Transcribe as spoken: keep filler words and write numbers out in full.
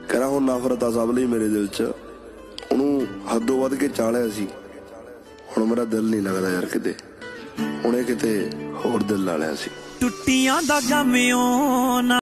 कहना हुण नफरत आ सब लई मेरे दिल च, उहनूं हदों वध के चालिया सी, हुण मेरा दिल नहीं लगदा यार किते, हुणे किते होर दिल ला लिया सी। टुट्टियां दा गम्यों ना